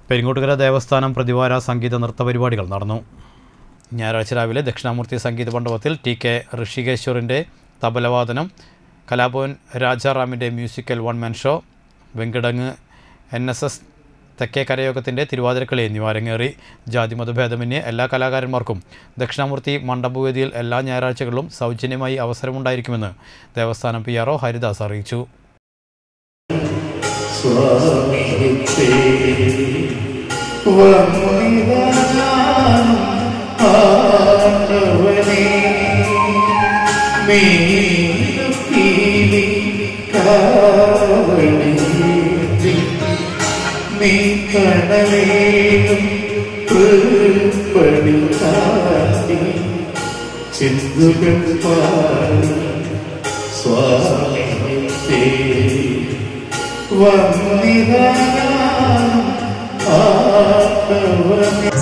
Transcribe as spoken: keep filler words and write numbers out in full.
പെരിങ്ങോട്ടുകര ദേവസ്ഥാനം പ്രതിവാര സംഗീത നൃത്ത പരിപാടികൾ നടന്നു. ഞായറാഴ്ച രാവിലെ ദക്ഷിണാമൂർത്തി സംഗീത മണ്ഡപത്തിൽ ടി കെ ഋഷികേശ്വറിൻ്റെ തബലവാദനം, കലാഭവൻ രാജാറാമിൻ്റെ musical one man show, Venkitangu N S S തെക്കേ കരയോഗത്തിൻ്റെ തിരുവാതിരക്കളി എന്നിവ അരങ്ങേറി. ജാതിമതഭേദമന്യേ എല്ലാ കലാകാരന്മാർക്കും ദക്ഷിണാമൂർത്തി മണ്ഡപവേദിയിൽ എല്ലാ ഞായറാഴ്ചകളിലും സൗജന്യമായി അവസരമുണ്ടായിരിക്കുമെന്ന് ദേവസ്ഥാനം പി ആർ ഒ ഹരിദാസ് അറിയിച്ചു. ചിന്തുകൾ പാടി സ്വാമിയേ വന്ദിതാ ആത്മവനേ.